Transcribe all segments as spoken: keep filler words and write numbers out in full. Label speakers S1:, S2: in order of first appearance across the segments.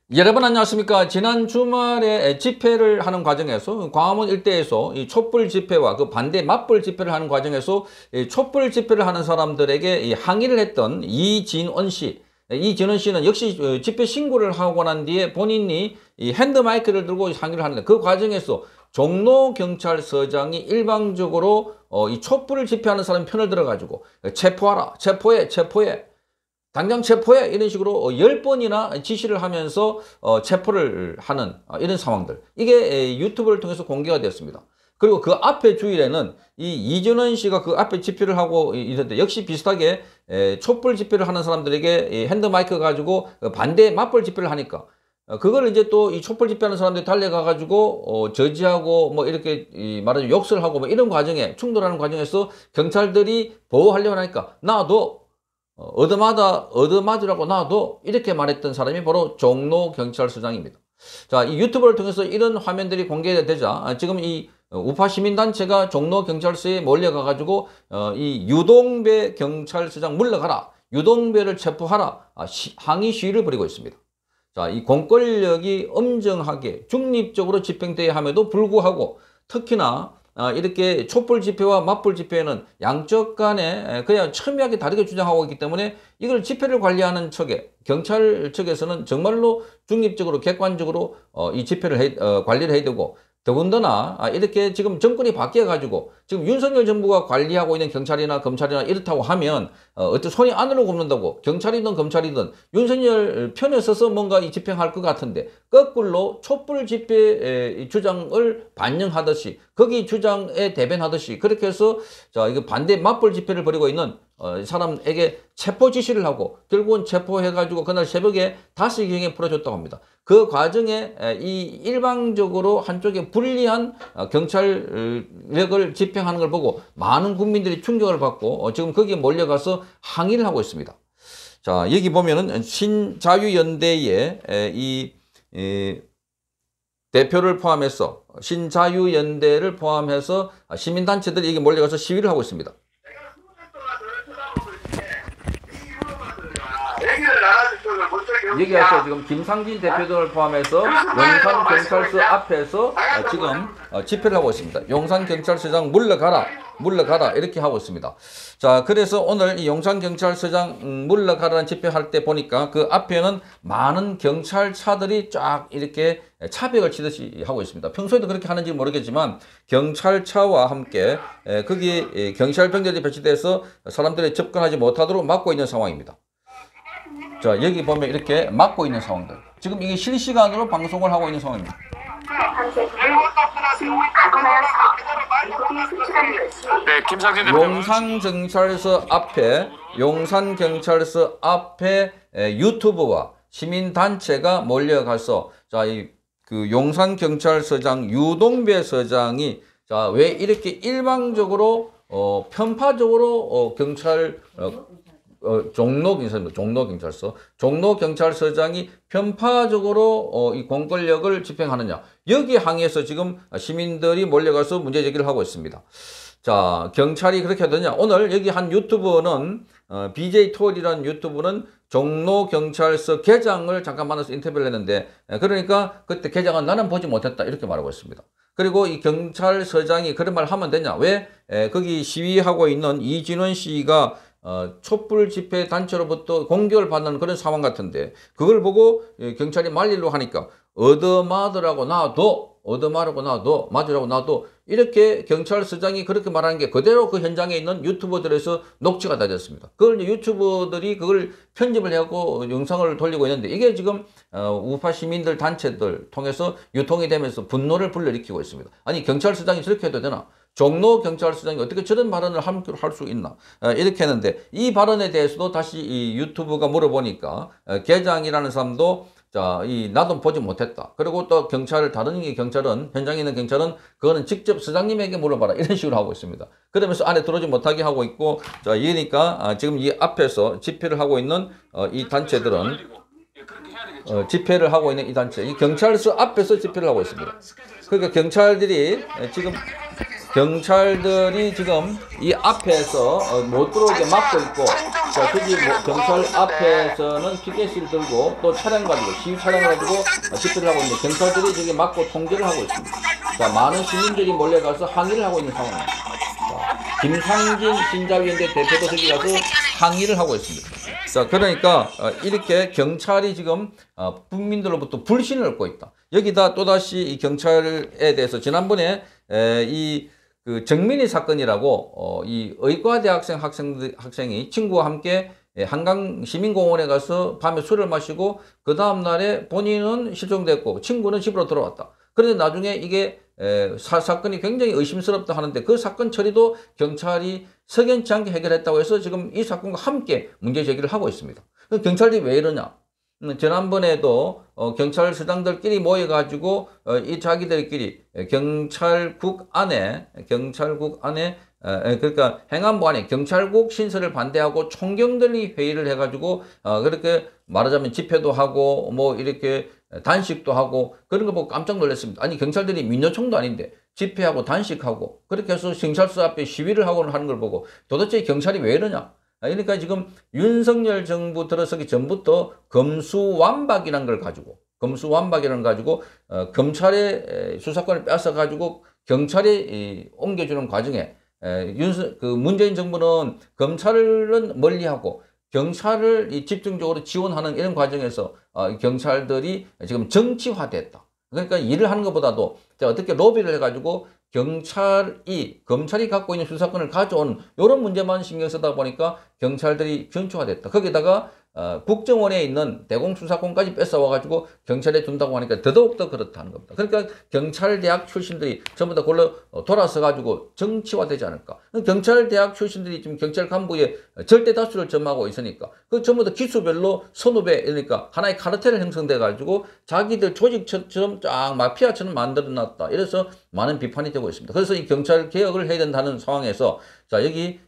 S1: 여러분 안녕하십니까. 지난 주말에 집회를 하는 과정에서 광화문 일대에서 이 촛불 집회와 그 반대 맞불 집회를 하는 과정에서 이 촛불 집회를 하는 사람들에게 이 항의를 했던 이진원 씨. 이진원 씨는 역시 집회 신고를 하고 난 뒤에 본인이 이 핸드마이크를 들고 항의를 하는데, 그 과정에서 종로경찰서장이 일방적으로 어, 이 촛불을 집회하는 사람 편을 들어가지고 체포하라, 체포해, 체포해, 당장 체포해, 이런 식으로 열 번이나 지시를 하면서 어, 체포를 하는 이런 상황들, 이게 유튜브를 통해서 공개가 되었습니다. 그리고 그 앞에 주일에는 이 이진원 씨가 그 앞에 집회를 하고 있는데, 역시 비슷하게 촛불 집회를 하는 사람들에게 핸드마이크 가지고 반대 맞불 집회를 하니까, 그걸 이제 또 이 촛불 집회하는 사람들이 달려가 가지고 어, 저지하고 뭐 이렇게 이 말하자면 욕설 하고 뭐 이런 과정에, 충돌하는 과정에서 경찰들이 보호하려고 하니까 놔둬, 얻어맞아, 얻어맞으라고 놔도, 이렇게 말했던 사람이 바로 종로경찰서장입니다. 자, 이 유튜브를 통해서 이런 화면들이 공개되자 지금 이 우파 시민단체가 종로경찰서에 몰려가가지고 어, 이 유동배 경찰서장 물러가라, 유동배를 체포하라, 아, 시, 항의 시위를 벌이고 있습니다. 자, 이 공권력이 엄정하게 중립적으로 집행돼야 함에도 불구하고, 특히나 이렇게 촛불 집회와 맞불 집회는 양쪽 간에 그냥 첨예하게 다르게 주장하고 있기 때문에, 이걸 집회를 관리하는 측에, 경찰 측에서는 정말로 중립적으로 객관적으로 이 집회를 해, 어, 관리를 해야 되고, 더군다나 이렇게 지금 정권이 바뀌어가지고 지금 윤석열 정부가 관리하고 있는 경찰이나 검찰이나 이렇다고 하면 어떤 손이 안으로 굽는다고, 경찰이든 검찰이든 윤석열 편에 서서 뭔가 이 집행할 것 같은데, 거꾸로 촛불 집회 주장을 반영하듯이, 거기 주장에 대변하듯이 그렇게 해서 자, 이거 반대 맞불 집회를 벌이고 있는 어, 사람에게 체포 지시를 하고, 결국은 체포해가지고 그날 새벽에 다섯 시경에 풀어줬다고 합니다. 그 과정에 이 일방적으로 한쪽에 불리한 경찰력을 집행하는 걸 보고 많은 국민들이 충격을 받고 지금 거기에 몰려가서 항의를 하고 있습니다. 자, 여기 보면은 신자유연대의 이, 이 대표를 포함해서, 신자유연대를 포함해서 시민단체들이 여기 몰려가서 시위를 하고 있습니다. 여기에서 지금 김상진 대표 등을 포함해서 용산경찰서 앞에서 지금 집회를 하고 있습니다. 용산경찰서장 물러가라, 물러가라, 이렇게 하고 있습니다. 자, 그래서 오늘 이 용산경찰서장 물러가라는 집회할 때 보니까 그 앞에는 많은 경찰차들이 쫙 이렇게 차벽을 치듯이 하고 있습니다. 평소에도 그렇게 하는지 모르겠지만 경찰차와 함께 거기에 경찰병들이 배치돼서 사람들이 접근하지 못하도록 막고 있는 상황입니다. 자, 여기 보면 이렇게 막고 있는 상황들, 지금 이게 실시간으로 방송을 하고 있는 상황입니다.
S2: 네, 김상진 대표.
S1: 용산경찰서 앞에, 용산경찰서 앞에 유튜브와 시민단체가 몰려가서, 자, 이 그 용산경찰서장 유동배 서장이 자, 왜 이렇게 일방적으로 어, 편파적으로 어, 경찰 어, 어, 종로경찰서, 종로경찰서, 종로경찰서장이 편파적으로 어, 이 공권력을 집행하느냐, 여기 항의해서 지금 시민들이 몰려가서 문제 제기를 하고 있습니다. 자, 경찰이 그렇게 하더냐, 오늘 여기 한 유튜버는 어, 비제이 톨이라는 유튜브는 종로경찰서 계장을 잠깐 만나서 인터뷰를 했는데, 그러니까 그때 계장은 나는 보지 못했다, 이렇게 말하고 있습니다. 그리고 이 경찰서장이 그런 말 하면 되냐, 왜 에, 거기 시위하고 있는 이진원 씨가 어, 촛불 집회 단체로부터 공격을 받는 그런 상황 같은데, 그걸 보고 경찰이 말리려고 하니까 얻어맞으라고 놔도, 얻어맞으라고 놔도, 맞으라고 놔도, 이렇게 경찰서장이 그렇게 말하는 게 그대로 그 현장에 있는 유튜버들에서 녹취가 다 됐습니다. 그걸 유튜버들이 그걸 편집을 하고 영상을 돌리고 있는데, 이게 지금 어, 우파 시민들 단체들 통해서 유통이 되면서 분노를 불러일으키고 있습니다. 아니, 경찰서장이 저렇게 해도 되나? 종로경찰서장이 어떻게 저런 발언을 할 수 있나? 이렇게 했는데, 이 발언에 대해서도 다시 이 유튜브가 물어보니까 계장이라는 사람도 자, 이 나도 보지 못했다. 그리고 또 경찰, 다른 경찰은, 현장에 있는 경찰은 그거는 직접 서장님에게 물어봐라, 이런 식으로 하고 있습니다. 그러면서 안에 들어오지 못하게 하고 있고, 자, 이러니까 지금 이 앞에서 집회를 하고 있는 어, 이 단체들은 어, 집회를 하고 있는 이 단체, 이 경찰서 앞에서 집회를 하고 있습니다. 그러니까 경찰들이 지금 경찰들이 지금 이 앞에서 어, 못 들어오게 막고 있고, 자, 저기 뭐 경찰 앞에서는 피켓을 들고 또 차량 가지고, 시위 차량 가지고 어, 집회를 하고 있는데, 경찰들이 저기 막고 통제를 하고 있습니다. 자, 많은 시민들이 몰려가서 항의를 하고 있는 상황입니다. 자, 김상진 신자위원회 대표도 저기 가서 항의를 하고 있습니다. 자, 그러니까 어, 이렇게 경찰이 지금 어, 국민들로부터 불신을 얻고 있다. 여기다 또다시 이 경찰에 대해서 지난번에 에, 이 그 정민희 사건이라고 어, 이 의과대학생 학생 학생이 친구와 함께 예, 한강 시민공원에 가서 밤에 술을 마시고 그 다음 날에 본인은 실종됐고 친구는 집으로 돌아왔다. 그런데 나중에 이게 에, 사, 사건이 굉장히 의심스럽다 하는데, 그 사건 처리도 경찰이 석연치 않게 해결했다고 해서 지금 이 사건과 함께 문제 제기를 하고 있습니다. 경찰들이 왜 이러냐? 음, 지난번에도 어, 경찰서장들끼리 모여가지고 어, 이 자기들끼리 경찰국 안에 경찰국 안에 에, 그러니까 행안부 안에 경찰국 신설을 반대하고 총경들이 회의를 해가지고 어, 그렇게 말하자면 집회도 하고 뭐 이렇게 단식도 하고 그런 거 보고 깜짝 놀랐습니다. 아니, 경찰들이 민노총도 아닌데 집회하고 단식하고 그렇게 해서 경찰서 앞에 시위를 하고 하는 걸 보고 도대체 경찰이 왜 이러냐? 그러니까 지금 윤석열 정부 들어서기 전부터 검수완박이라는 걸 가지고 검수완박이라는 걸 가지고 어, 검찰의 수사권을 뺏어 가지고 경찰에 이, 옮겨주는 과정에 에, 윤석 그 문재인 정부는 검찰은 멀리하고 경찰을 이 집중적으로 지원하는 이런 과정에서 어, 경찰들이 지금 정치화됐다. 그러니까 일을 하는 것보다도 어떻게 로비를 해가지고 경찰이 검찰이 갖고 있는 수사권을 가져온 이런 문제만 신경 쓰다 보니까 경찰들이 정치화됐다. 거기다가 어, 국정원에 있는 대공수사권까지 뺏어와가지고 경찰에 준다고 하니까 더더욱더 그렇다는 겁니다. 그러니까 경찰대학 출신들이 전부 다 골로 돌아서가지고 정치화되지 않을까. 경찰대학 출신들이 지금 경찰 간부의 절대 다수를 점하고 있으니까 그 전부 다 기수별로 선후배, 그러니까 하나의 카르텔을 형성돼가지고 자기들 조직처럼 쫙 마피아처럼 만들어놨다. 이래서 많은 비판이 되고 있습니다. 그래서 이 경찰 개혁을 해야 된다는 상황에서 자, 여기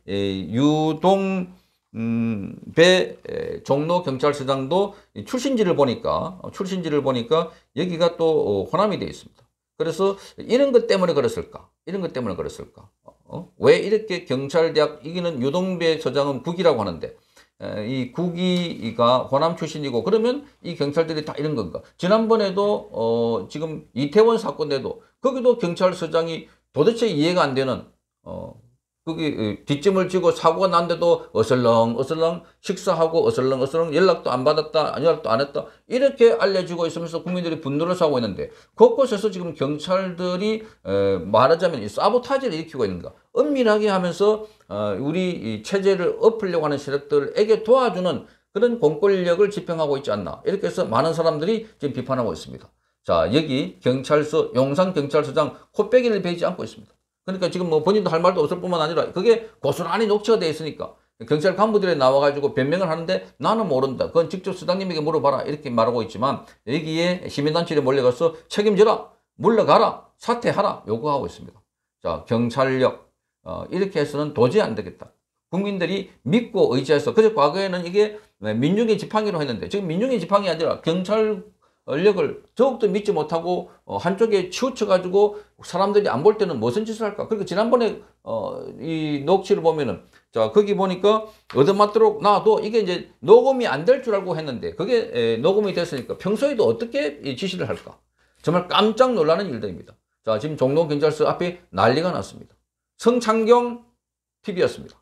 S1: 유동 음, 배 에, 종로 경찰서장도 출신지를 보니까 출신지를 보니까 여기가 또 어, 호남이 되어 있습니다. 그래서 이런 것 때문에 그랬을까? 이런 것 때문에 그랬을까? 어? 왜 이렇게 경찰대학 이기는 유동배 서장은 국이라고 하는데 에, 이 국이가 호남 출신이고 그러면 이 경찰들이 다 이런 건가? 지난번에도 어, 지금 이태원 사건에도 거기도 경찰서장이 도대체 이해가 안 되는 어, 거기 뒷짐을 지고 사고가 난데도 어슬렁 어슬렁 식사하고 어슬렁 어슬렁 연락도 안 받았다, 연락도 안 했다, 이렇게 알려지고 있으면서 국민들이 분노를 사고 있는데 곳곳에서 지금 경찰들이 에, 말하자면 이 사보타지를 일으키고 있는가, 은밀하게 하면서 어, 우리 이 체제를 엎으려고 하는 세력들에게 도와주는 그런 공권력을 집행하고 있지 않나, 이렇게 해서 많은 사람들이 지금 비판하고 있습니다. 자, 여기 경찰서 용산경찰서장 코빼기를 베이지 않고 있습니다. 그러니까 지금 뭐 본인도 할 말도 없을 뿐만 아니라 그게 고스란히 녹취가 되어 있으니까 경찰 간부들이 나와가지고 변명을 하는데 나는 모른다, 그건 직접 수장님에게 물어봐라, 이렇게 말하고 있지만 여기에 시민단체에 몰려가서 책임져라, 물러가라, 사퇴하라 요구하고 있습니다. 자, 경찰력 어, 이렇게 해서는 도저히 안 되겠다. 국민들이 믿고 의지해서, 그래서 과거에는 이게 민중의 지팡이로 했는데 지금 민중의 지팡이 아니라 경찰 권력을 더욱더 믿지 못하고 어, 한쪽에 치우쳐가지고 사람들이 안 볼 때는 무슨 짓을 할까? 그러니까 지난번에 어, 이 녹취를 보면은 자, 거기 보니까 얻어맞도록 놔도 이게 이제 녹음이 안 될 줄 알고 했는데 그게 에, 녹음이 됐으니까 평소에도 어떻게 이 지시를 할까? 정말 깜짝 놀라는 일들입니다. 자, 지금 종로경찰서 앞에 난리가 났습니다. 성창경 티비였습니다.